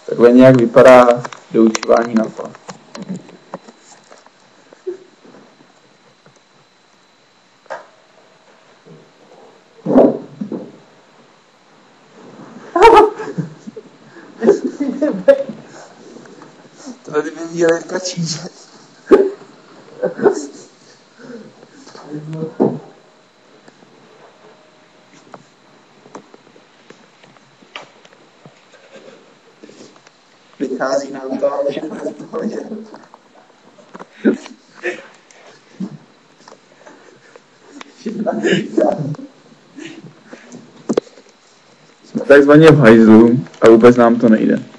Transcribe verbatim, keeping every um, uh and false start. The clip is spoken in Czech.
Takhle nějak vypadá doučování na to. Tady by měl jak kačíče. Vychází nám to, ale všechno v pohodě. Jsme takzvaně v hajzlu a vůbec nám to nejde.